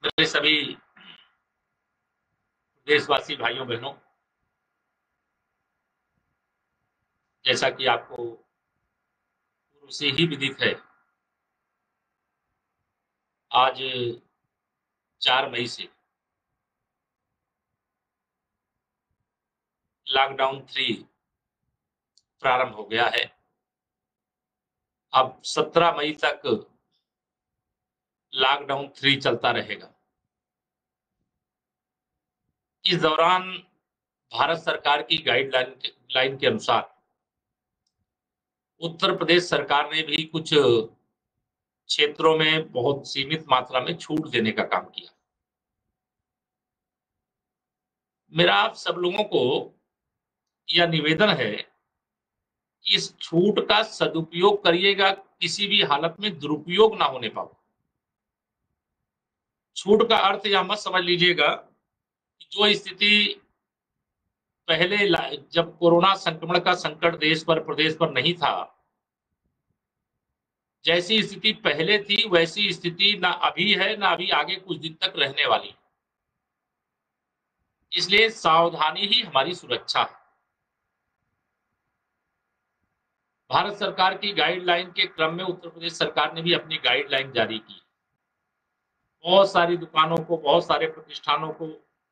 मेरे सभी देशवासी भाइयों बहनों, जैसा कि आपको पूर्व से ही विदित है, आज 4 मई से लॉकडाउन 3 प्रारंभ हो गया है। अब 17 मई तक लॉकडाउन 3 चलता रहेगा। इस दौरान भारत सरकार की गाइडलाइन के अनुसार उत्तर प्रदेश सरकार ने भी कुछ क्षेत्रों में बहुत सीमित मात्रा में छूट देने का काम किया। मेरा आप सब लोगों को यह निवेदन है कि इस छूट का सदुपयोग करिएगा, किसी भी हालत में दुरुपयोग ना होने पाए। छूट का अर्थ यह मत समझ लीजिएगा कि जो स्थिति पहले जब कोरोना संक्रमण का संकट देश पर प्रदेश पर नहीं था, जैसी स्थिति पहले थी वैसी स्थिति ना अभी है ना अभी आगे कुछ दिन तक रहने वाली। इसलिए सावधानी ही हमारी सुरक्षा है। भारत सरकार की गाइडलाइन के क्रम में उत्तर प्रदेश सरकार ने भी अपनी गाइडलाइन जारी की। बहुत सारी दुकानों को, बहुत सारे प्रतिष्ठानों को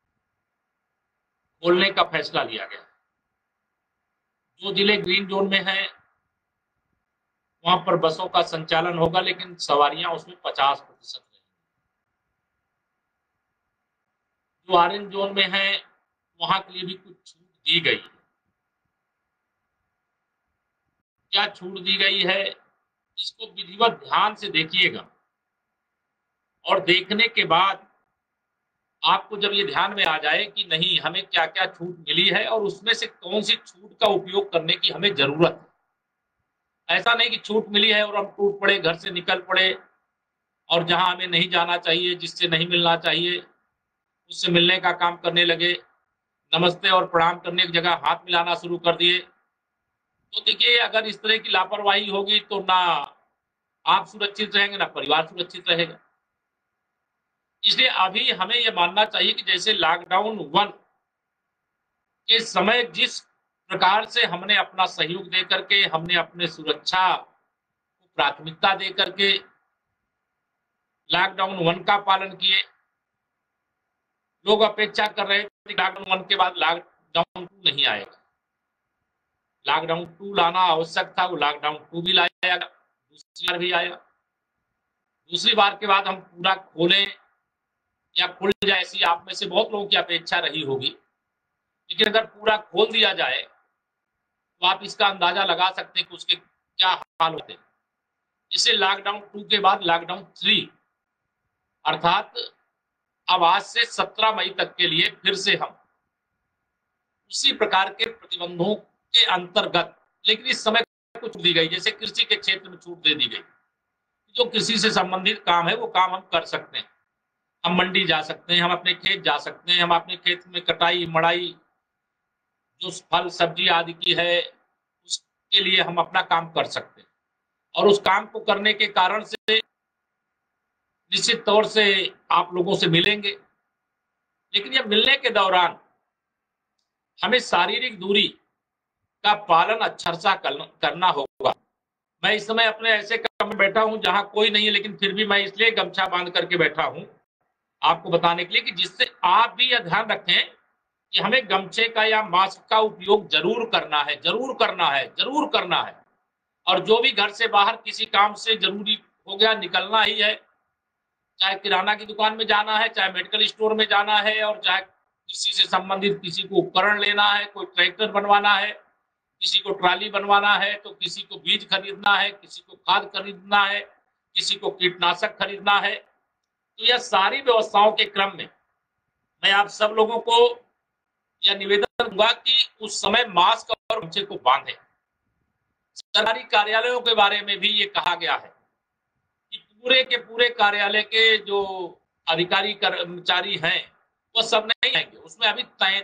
खोलने का फैसला लिया गया। जो जिले ग्रीन जोन में हैं वहां पर बसों का संचालन होगा, लेकिन सवारियां उसमें 50% रहेंगी। जो ऑरेंज जोन में है वहां के लिए भी कुछ छूट दी गई है। क्या छूट दी गई है, इसको विधिवत ध्यान से देखिएगा और देखने के बाद आपको जब ये ध्यान में आ जाए कि नहीं हमें क्या क्या छूट मिली है और उसमें से कौन सी छूट का उपयोग करने की हमें जरूरत है। ऐसा नहीं कि छूट मिली है और हम टूट पड़े, घर से निकल पड़े और जहां हमें नहीं जाना चाहिए, जिससे नहीं मिलना चाहिए उससे मिलने का काम करने लगे, नमस्ते और प्रणाम करने की जगह हाथ मिलाना शुरू कर दिए। तो देखिए, अगर इस तरह की लापरवाही होगी तो ना आप सुरक्षित रहेंगे ना परिवार सुरक्षित रहेगा। इसलिए अभी हमें यह मानना चाहिए कि जैसे लॉकडाउन 1 के समय जिस प्रकार से हमने अपना सहयोग दे करके, हमने अपने सुरक्षा को प्राथमिकता दे करके लॉकडाउन 1 का पालन किए। लोग अपेक्षा कर रहे थे लॉकडाउन 1 के बाद लॉकडाउन 2 नहीं आएगा। लॉकडाउन 2 लाना आवश्यक था, वो लॉकडाउन 2 भी लाया गया, दूसरी बार भी आया। दूसरी बार के बाद हम पूरा खोलें या खुल जाए, ऐसी आप में से बहुत लोगों की अपेक्षा रही होगी। लेकिन अगर पूरा खोल दिया जाए तो आप इसका अंदाजा लगा सकते हैं कि उसके क्या हाल होते हैं। इसे लॉकडाउन 2 के बाद लॉकडाउन 3 अर्थात अब आज से 17 मई तक के लिए फिर से हम उसी प्रकार के प्रतिबंधों के अंतर्गत, लेकिन इस समय कुछ दी गई, जैसे कृषि के क्षेत्र में छूट दे दी गई। जो कृषि से संबंधित काम है वो काम हम कर सकते हैं। हम मंडी जा सकते हैं, हम अपने खेत जा सकते हैं, हम अपने खेत में कटाई मड़ाई जो फल सब्जी आदि की है उसके लिए हम अपना काम कर सकते हैं। और उस काम को करने के कारण से निश्चित तौर से आप लोगों से मिलेंगे, लेकिन ये मिलने के दौरान हमें शारीरिक दूरी का पालन अक्षरशः करना होगा। मैं इस समय अपने ऐसे कमरे में बैठा हूं जहां कोई नहीं है, लेकिन फिर भी मैं इसलिए गमछा बांध करके बैठा हूं आपको बताने के लिए कि जिससे आप भी यह ध्यान रखें कि हमें गमछे का या मास्क का उपयोग जरूर करना है, जरूर करना है, जरूर करना है। और जो भी घर से बाहर किसी काम से जरूरी हो गया, निकलना ही है, चाहे किराना की दुकान में जाना है, चाहे मेडिकल स्टोर में जाना है, और चाहे किसी से संबंधित किसी को उपकरण लेना है, कोई ट्रैक्टर बनवाना है, किसी को ट्राली बनवाना है, तो किसी को बीज खरीदना है, किसी को खाद खरीदना है, किसी को कीटनाशक खरीदना है। तो यह सारी व्यवस्थाओं के क्रम में मैं आप सब लोगों को यह निवेदन दूंगा कि उस समय मास्क और गमछे को बांधें। सरकारी कार्यालयों के बारे में भी ये कहा गया है कि पूरे के पूरे कार्यालय के जो अधिकारी कर्मचारी हैं वो सब नहीं आएंगे। उसमें अभी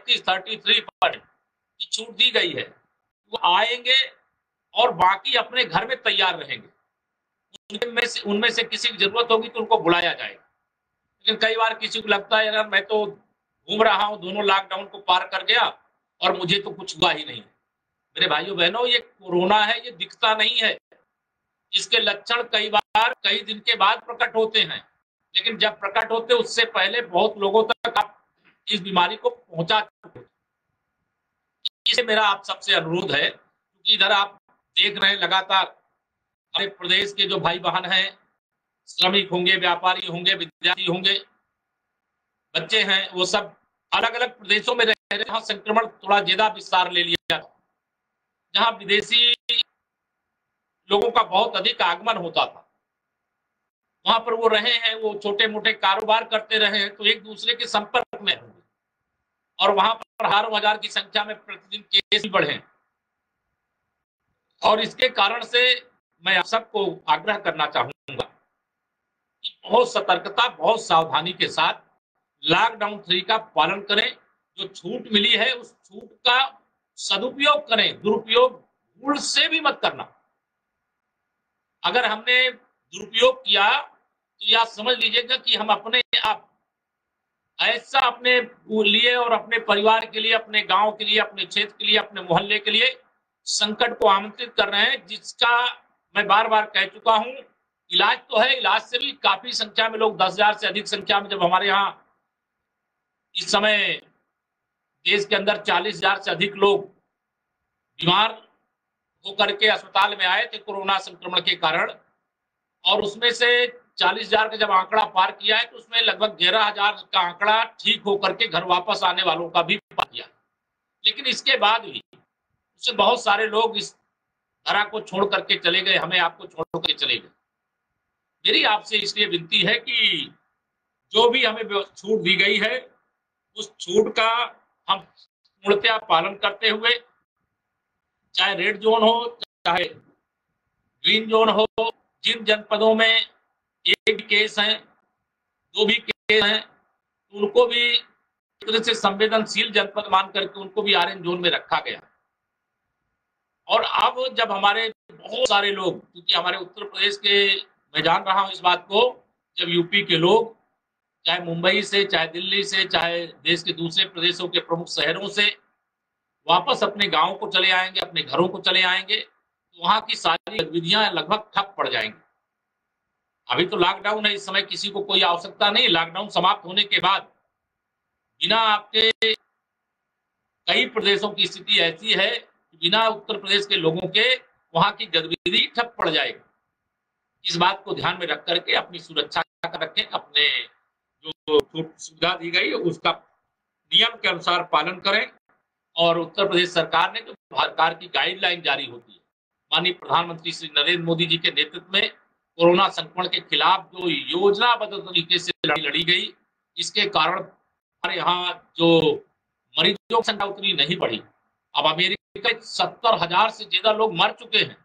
33% की छूट दी गई है। वो आएंगे और बाकी अपने घर में तैयार रहेंगे। उनमें से किसी की जरूरत होगी तो उनको बुलाया जाएगा। लेकिन कई बार किसी को लगता है यार मैं तो घूम रहा हूं, दोनों लॉकडाउन को पार कर गया और मुझे तो कुछ हुआ ही नहीं। मेरे भाइयों बहनों, ये कोरोना है, ये दिखता नहीं है। इसके लक्षण कई बार कई दिन के बाद प्रकट होते हैं, लेकिन जब प्रकट होते उससे पहले बहुत लोगों तक आप इस बीमारी को पहुंचा चुके। इससे मेरा आप सबसे अनुरोध है, क्योंकि इधर आप देख रहे हैं लगातार हमारे प्रदेश के जो भाई बहन हैं, श्रमिक होंगे, व्यापारी होंगे, विद्यार्थी होंगे, बच्चे हैं, वो सब अलग अलग प्रदेशों में रह रहे हैं जहां संक्रमण थोड़ा ज्यादा विस्तार ले लिया, जहां विदेशी लोगों का बहुत अधिक आगमन होता था, वहां पर वो रहे हैं, वो छोटे मोटे कारोबार करते रहे हैं, तो एक दूसरे के संपर्क में होंगे और वहां पर हजारों हजार की संख्या में प्रतिदिन केस भी बढ़े। और इसके कारण से मैं आप सबको आग्रह करना चाहूंगा कि बहुत सतर्कता, बहुत सावधानी के साथ लॉकडाउन 3 का पालन करें। जो छूट मिली है उस छूट का सदुपयोग करें, दुरुपयोग भूल से भी मत करना। अगर हमने दुरुपयोग किया तो यह समझ लीजिएगा कि हम अपने आप ऐसा अपने लिए और अपने परिवार के लिए, अपने गांव के लिए, अपने क्षेत्र के लिए, अपने मोहल्ले के लिए संकट को आमंत्रित कर रहे हैं, जिसका मैं बार बार कह चुका हूं। इलाज तो है, इलाज से भी काफी संख्या में लोग, 10,000 से अधिक संख्या में, जब हमारे यहाँ इस समय देश के अंदर 40,000 से अधिक लोग बीमार होकर के अस्पताल में आए थे कोरोना संक्रमण के कारण, और उसमें से 40,000 का जब आंकड़ा पार किया है तो उसमें लगभग 11,000 का आंकड़ा ठीक होकर के घर वापस आने वालों का भी पार किया। लेकिन इसके बाद भी उससे बहुत सारे लोग इस धरा को छोड़ करके चले गए, हमें आपको छोड़ करके चले गए। मेरी आपसे इसलिए विनती है कि जो भी हमें छूट दी गई है उस छूट का हम पूर्णतया पालन करते हुए, चाहे रेड जोन हो चाहे ग्रीन जोन हो, जिन जनपदों में एक भी केस है, 2 भी केस हैं, उनको भी एक तरह से संवेदनशील जनपद मान करके उनको भी ऑरेंज जोन में रखा गया। और अब जब हमारे बहुत सारे लोग, क्योंकि हमारे उत्तर प्रदेश के, मैं जान रहा हूं इस बात को, जब यूपी के लोग चाहे मुंबई से, चाहे दिल्ली से, चाहे देश के दूसरे प्रदेशों के प्रमुख शहरों से वापस अपने गांव को चले आएंगे, अपने घरों को चले आएंगे, तो वहां की सारी गतिविधियां लगभग ठप पड़ जाएंगी। अभी तो लॉकडाउन है, इस समय किसी को कोई आवश्यकता नहीं। लॉकडाउन समाप्त होने के बाद बिना आपके, कई प्रदेशों की स्थिति ऐसी है कि बिना उत्तर प्रदेश के लोगों के वहां की गतिविधि ठप पड़ जाएगी। इस बात को ध्यान में रख करके अपनी सुरक्षा रखें, अपने जो सुविधा दी गई उसका नियम के अनुसार पालन करें। और उत्तर प्रदेश सरकार ने जो सरकार की गाइडलाइन जारी होती है, माननीय प्रधानमंत्री श्री नरेंद्र मोदी जी के नेतृत्व में कोरोना संक्रमण के खिलाफ जो योजनाबद्ध तरीके से लड़ी गई, इसके कारण हमारे यहाँ जो मरीजों की संख्या उतनी नहीं बढ़ी। अब अमेरिका 70,000 से ज्यादा लोग मर चुके हैं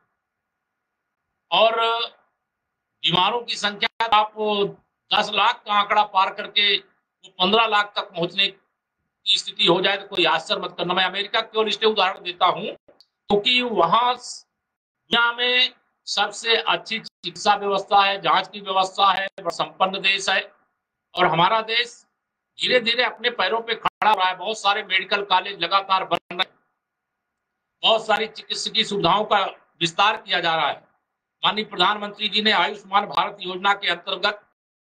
और बीमारों की संख्या आप 10 लाख का आंकड़ा पार करके वो 15 लाख तक पहुंचने की स्थिति हो जाए तो कोई आश्चर्य मत करना। मैं अमेरिका केवल इसलिए उदाहरण देता हूं क्योंकि वहां दुनिया में सबसे अच्छी चिकित्सा व्यवस्था है, जांच की व्यवस्था है, संपन्न देश है। और हमारा देश धीरे धीरे अपने पैरों पे खड़ा हो रहा है। बहुत सारे मेडिकल कॉलेज लगातार बन रहे हैं, बहुत सारी चिकित्सकीय सुविधाओं का विस्तार किया जा रहा है। माननीय प्रधानमंत्री जी ने आयुष्मान भारत योजना के अंतर्गत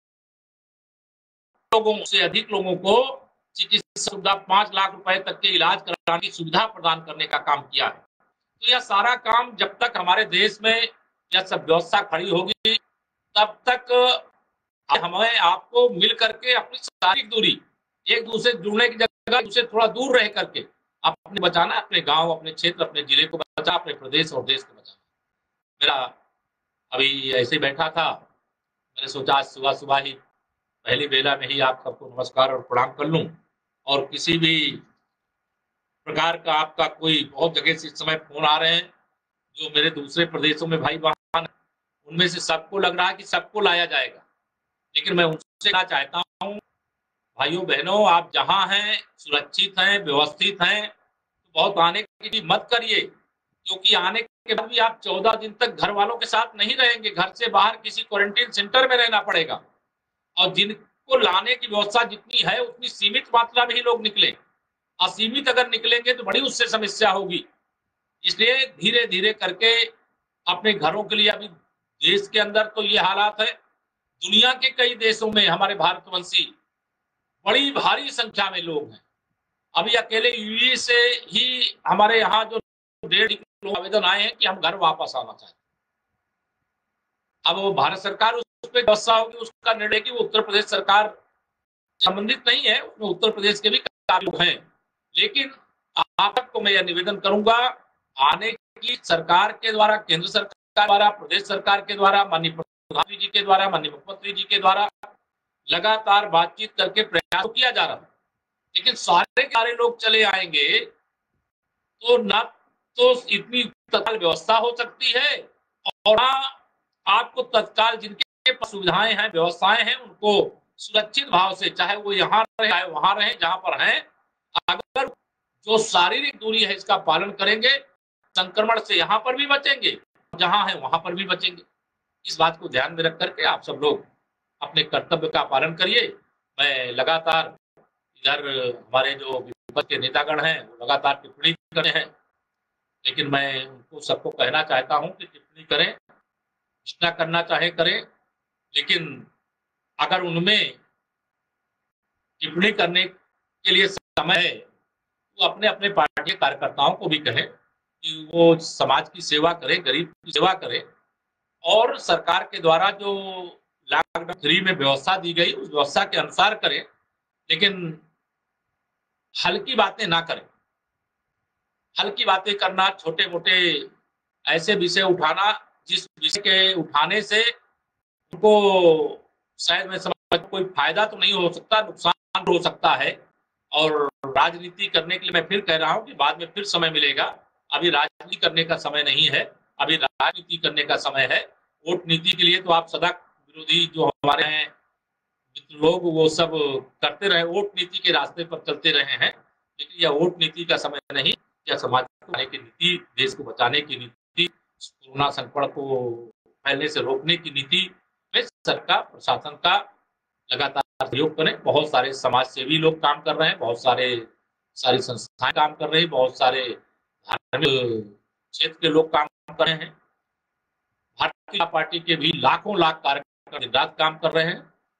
लोगों से अधिक लोगों को चिकित्सा सुविधा, 5 लाख रुपए तक के इलाज कराने की सुविधा प्रदान करने का काम किया है। तो यह सारा काम जब तक हमारे देश में यह सब व्यवस्था खड़ी होगी तब तक हमें आपको मिल करके अपनी शारीरिक दूरी, एक दूसरे से जुड़ने की जगह दूसरे थोड़ा दूर रह करके अपने बचाना, अपने गांव, अपने क्षेत्र, अपने जिले को बचाना, अपने प्रदेश और देश को बचाना। मेरा अभी ऐसे बैठा था, मैंने सोचा आज सुबह सुबह ही पहली बेला में ही आप सबको नमस्कार और प्रणाम कर लूं। और किसी भी प्रकार का आपका कोई, बहुत जगह से इस समय फोन आ रहे हैं जो मेरे दूसरे प्रदेशों में भाई बहन, उनमें से सबको लग रहा है कि सबको लाया जाएगा, लेकिन मैं उनसे कहना चाहता हूं भाइयों बहनों, आप जहां हैं सुरक्षित हैं, व्यवस्थित हैं, तो बहुत आने की मत करिए, क्योंकि आने के बाद भी आप 14 दिन तक घर वालों के साथ नहीं रहेंगे, घर से बाहर किसी क्वारंटीन सेंटर में रहना पड़ेगा। और जिन को लाने की व्यवस्था जितनी है उतनी सीमित मात्रा में ही लोग निकले। असीमित अगर निकलेंगे तो बड़ी उससे समस्या होगी। इसलिए धीरे धीरे करके अपने घरों के लिए, अभी देश के अंदर तो ये हालात है, दुनिया के कई देशों में हमारे भारतवंशी बड़ी भारी संख्या में लोग हैं। अभी अकेले यूएई से ही हमारे यहाँ जो 1.5 आवेदन आए हैं कि हम घर वापस आना चाहते हैं। अब वो भारत सरकार उस पर व्यवस्था होगी, उसका निर्णय कि वो उत्तर प्रदेश सरकार संबंधित नहीं है, उसमें उत्तर प्रदेश के भी काफी लोग हैं। लेकिन आप सबको मैं यह निवेदन करूंगा, आने की सरकार के द्वारा, केंद्र सरकार द्वारा, प्रदेश सरकार के द्वारा, माननीय प्रधानमंत्री जी के द्वारा, माननीय मुख्यमंत्री जी के द्वारा लगातार बातचीत करके प्रयास किया जा रहा है। लेकिन सारे लोग चले आएंगे तो न तो इतनी तत्काल व्यवस्था हो सकती है, और आपको तत्काल जिनके पास सुविधाएं हैं, व्यवस्थाएं हैं, उनको सुरक्षित भाव से, चाहे वो यहाँ रहे चाहे वहां रहे, जहां पर हैं, अगर जो शारीरिक दूरी है इसका पालन करेंगे, संक्रमण से यहाँ पर भी बचेंगे, जहां है वहां पर भी बचेंगे। इस बात को ध्यान में रख करके आप सब लोग अपने कर्तव्य का पालन करिए। मैं लगातार इधर हमारे जो विपक्ष के नेतागण हैं वो लगातार टिप्पणी कर रहे हैं, लेकिन मैं उनको सबको कहना चाहता हूं कि टिप्पणी करें, जितना करना चाहे करें, लेकिन अगर उनमें टिप्पणी करने के लिए समय है तो अपने अपने पार्टी के कार्यकर्ताओं को भी कहें कि वो समाज की सेवा करें, गरीब की सेवा करें, और सरकार के द्वारा जो लॉकडाउन 3 में व्यवस्था दी गई उस व्यवस्था के अनुसार करें, लेकिन हल्की बातें ना करें। हल्की बातें करना, छोटे मोटे ऐसे विषय उठाना जिस विषय के उठाने से उनको शायद मैं समझ कोई फायदा तो नहीं हो सकता, नुकसान हो सकता है। और राजनीति करने के लिए मैं फिर कह रहा हूं कि बाद में फिर समय मिलेगा, अभी राजनीति करने का समय नहीं है, अभी राजनीति करने का समय है। वोट नीति के लिए तो आप सदा विरोधी जो हमारे हैं मित्र लोग वो सब करते रहे, वोट नीति के रास्ते पर चलते रहे हैं, लेकिन यह वोट नीति का समय नहीं, यह समाज को बचाने की नीति, देश को बचाने की नीति, कोरोना संकट को फैलने से रोकने की नीति में सरकार प्रशासन का लगातार सहयोग करें। बहुत सारे समाज सेवी लोग काम कर रहे हैं, बहुत सारी संस्थाएं काम कर रही हैं, बहुत सारे धार्मिक क्षेत्र के लोग काम कर रहे हैं। भारतीय जनता पार्टी के भी लाखों लाख कार्यकर्ता दिन रात काम कर रहे हैं।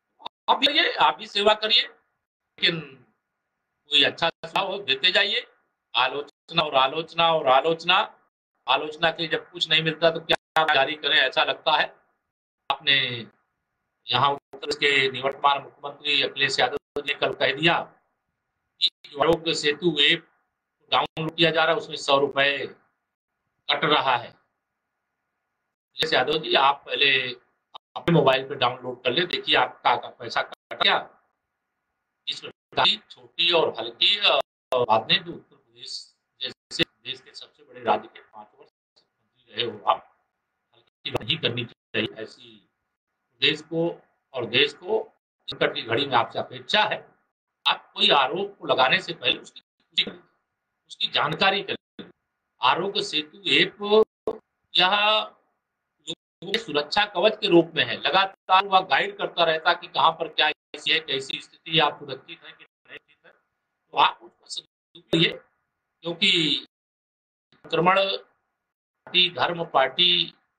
आप भी सेवा करिए, लेकिन कोई अच्छा सुझाव देते जाइए। आलोचना और आलोचना और आलोचना, आलोचना के जब कुछ नहीं मिलता तो क्या जारी करें, ऐसा लगता है। आपने यहाँ उत्तर प्रदेश के निवर्तमान मुख्यमंत्री अखिलेश यादव ने कल कह दिया कि जो आरोग्य सेतु ऐप डाउनलोड किया जा रहा है उसमें 100 रुपए कट रहा है। अखिलेश यादव जी, आप पहले अपने मोबाइल पे डाउनलोड कर ले, देखिए आपका पैसा कट गया। इस प्रकार की छोटी और हल्की बातें जो उत्तर प्रदेश जैसे देश के सबसे बड़े राज्य के 5 वर्ष मुख्यमंत्री रहे हो आप, हल्की नहीं करनी चाहिए। ऐसी देश को और देश को संकट की घड़ी में आपसे अपेक्षा है, आप कोई आरोप को लगाने से पहले उसकी जानकारी करें। आरोग्य सेतु ऐप यह सुरक्षा कवच के रूप में है, लगातार वह गाइड करता रहता कि कहां पर क्या कैसी है, कैसी स्थिति, आप सुरक्षित है कि नहीं है, तो आप उसका सदुपयोग करिए। क्योंकि संक्रमण पार्टी, धर्म, पार्टी,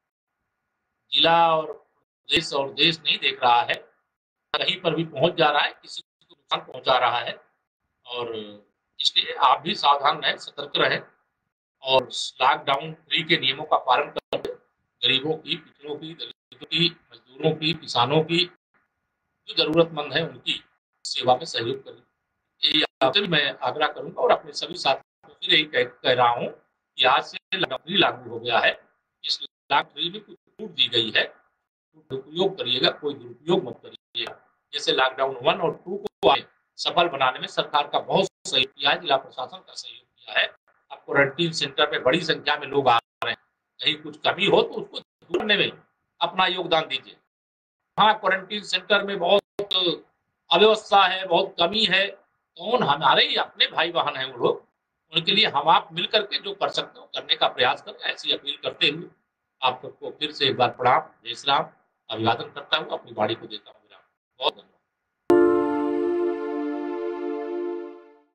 जिला और देश नहीं देख रहा है, कहीं पर भी पहुंच जा रहा है, किसी को नुकसान पहुंचा रहा है। और इसलिए आप भी सावधान रहें, सतर्क रहें, और लॉकडाउन 3 के नियमों का पालन करके गरीबों की, पिछड़ों की, दलितों की, मजदूरों की, किसानों की, जो जरूरतमंद है उनकी सेवा में सहयोग करें। यही आपसे भी मैं आग्रह करूंगा, और अपने सभी साथियों को फिर यही कह रहा हूँ कि आज से लॉकडाउन लागू हो गया है। इस लॉकडाउन में कुछ छूट दी गई है, दुरुपयोग करिएगा, कोई दुरुपयोग मत करिएगा। जैसे लॉकडाउन 1 और 2 को सफल बनाने में सरकार का बहुत सहयोग किया है, जिला प्रशासन का सहयोग किया है। अब क्वारंटीन सेंटर में बड़ी संख्या में लोग आ रहे हैं, कहीं कुछ कमी हो तो उसको दूर करने में अपना योगदान दीजिए। हाँ, क्वारंटीन सेंटर में बहुत अव्यवस्था है, बहुत कमी है, कौन, हमारे ही अपने भाई बहन हैं वो लोग, उनके लिए हम आप मिल करके जो कर सकते हो करने का प्रयास करें। ऐसी अपील करते हुए आप सबको फिर से एक बार प्रणाम, जय श्री राम, अभिवादन करता हूँ, अपनी बाड़ी को देता हूँ विराम। बहुत